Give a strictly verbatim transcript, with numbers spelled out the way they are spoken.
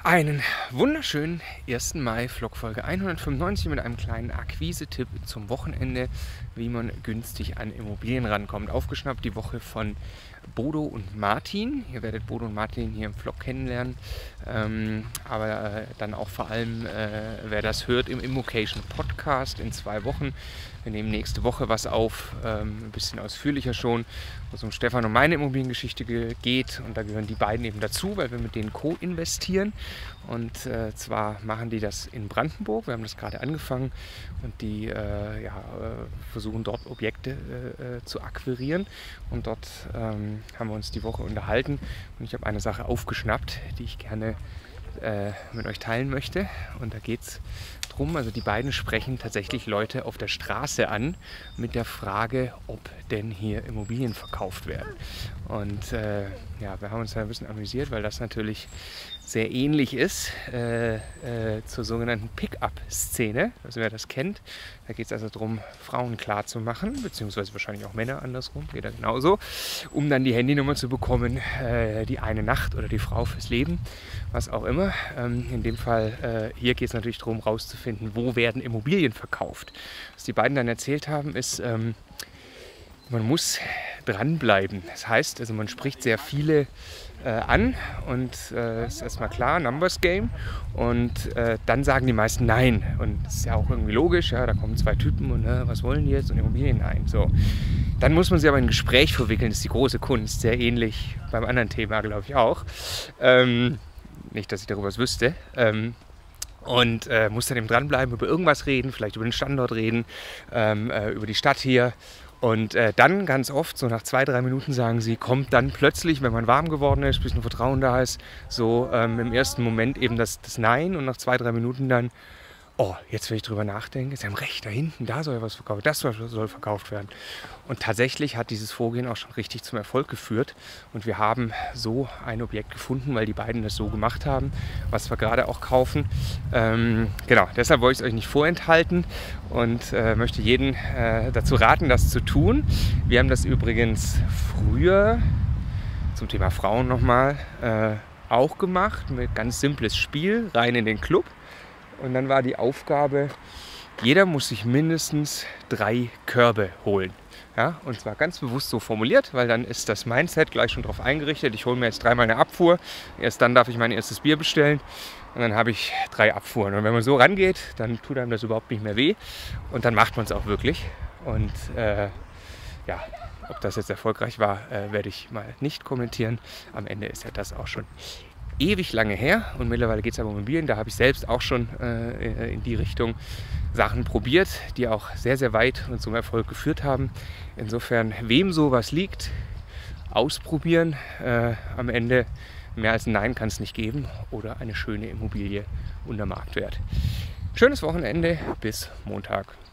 Einen wunderschönen ersten Mai, Vlog-Folge hundertfünfundneunzig mit einem kleinen Akquise-Tipp zum Wochenende, wie man günstig an Immobilien rankommt. Aufgeschnappt die Woche von Bodo und Martin. Ihr werdet Bodo und Martin hier im Vlog kennenlernen, ähm, aber äh, dann auch vor allem, äh, wer das hört, im Immocation Podcast in zwei Wochen. Wir nehmen nächste Woche was auf, ähm, ein bisschen ausführlicher schon, wo es um Stefan und meine Immobiliengeschichte ge geht. Und da gehören die beiden eben dazu, weil wir mit denen co-investieren. Und äh, zwar machen die das in Brandenburg. Wir haben das gerade angefangen und die äh, ja, äh, versuchen dort Objekte äh, zu akquirieren. Und dort ähm, haben wir uns die Woche unterhalten und ich habe eine Sache aufgeschnappt, die ich gerne äh, mit euch teilen möchte. Und da geht es drum, also die beiden sprechen tatsächlich Leute auf der Straße an mit der Frage, ob denn hier Immobilien verkauft werden. Und äh, ja, wir haben uns da ein bisschen amüsiert, weil das natürlich sehr ähnlich ist äh, äh, zur sogenannten Pick-up-Szene, also wer das kennt. Da geht es also darum, Frauen klar zu machen, beziehungsweise wahrscheinlich auch Männer andersrum, geht ja genauso, um dann die Handynummer zu bekommen, äh, die eine Nacht oder die Frau fürs Leben, was auch immer. Ähm, in dem Fall, äh, hier geht es natürlich darum, rauszufinden, wo werden Immobilien verkauft. Was die beiden dann erzählt haben, ist, ähm, man muss dranbleiben. Das heißt, also man spricht sehr viele äh, an und äh, ist erstmal klar, Numbers Game. Und äh, dann sagen die meisten Nein. Und das ist ja auch irgendwie logisch, ja, da kommen zwei Typen und äh, was wollen die jetzt? Und Immobilien nein. So. Dann muss man sie aber in ein Gespräch verwickeln, das ist die große Kunst, sehr ähnlich beim anderen Thema, glaube ich auch. Ähm, nicht, dass ich darüber was wüsste. Ähm, Und äh, muss dann eben dranbleiben, über irgendwas reden, vielleicht über den Standort reden, ähm, äh, über die Stadt hier. Und äh, dann ganz oft, so nach zwei, drei Minuten sagen sie, kommt dann plötzlich, wenn man warm geworden ist, ein bisschen Vertrauen da ist, so ähm, im ersten Moment eben das, das Nein und nach zwei, drei Minuten dann, oh, jetzt wenn ich drüber nachdenke, sie haben recht, da hinten, da soll ja was verkauft, das soll, soll verkauft werden. Und tatsächlich hat dieses Vorgehen auch schon richtig zum Erfolg geführt. Und wir haben so ein Objekt gefunden, weil die beiden das so gemacht haben, was wir gerade auch kaufen. Ähm, genau, deshalb wollte ich es euch nicht vorenthalten und äh, möchte jeden äh, dazu raten, das zu tun. Wir haben das übrigens früher, zum Thema Frauen nochmal, äh, auch gemacht, mit ganz simples Spiel, rein in den Club. Und dann war die Aufgabe, jeder muss sich mindestens drei Körbe holen. Ja, und zwar ganz bewusst so formuliert, weil dann ist das Mindset gleich schon darauf eingerichtet. Ich hole mir jetzt dreimal eine Abfuhr, erst dann darf ich mein erstes Bier bestellen und dann habe ich drei Abfuhren. Und wenn man so rangeht, dann tut einem das überhaupt nicht mehr weh und dann macht man es auch wirklich. Und äh, ja, ob das jetzt erfolgreich war, äh, werde ich mal nicht kommentieren. Am Ende ist ja das auch schon ewig lange her und mittlerweile geht es aber um Immobilien. Da habe ich selbst auch schon äh, in die Richtung Sachen probiert, die auch sehr, sehr weit und zum Erfolg geführt haben. Insofern, wem sowas liegt, ausprobieren. Äh, am Ende mehr als ein Nein kann es nicht geben oder eine schöne Immobilie unter Marktwert. Schönes Wochenende, bis Montag.